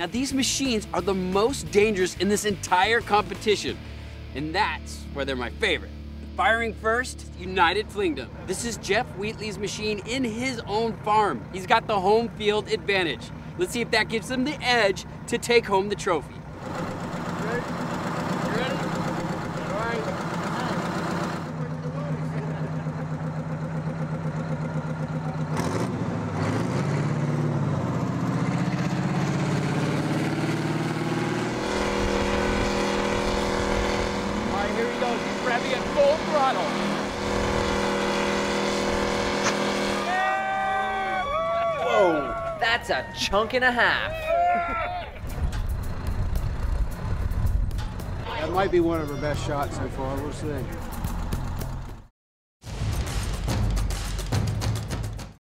Now these machines are the most dangerous in this entire competition, and that's why they're my favorite. Firing first, United Flingdom. This is Jeff Wheatley's machine in his own farm. He's got the home field advantage. Let's see if that gives him the edge to take home the trophy. Ready? You ready? All right. Here he goes, he's revving at full throttle. Whoa, that's a chunk and a half. That might be one of our best shots so far, we'll see.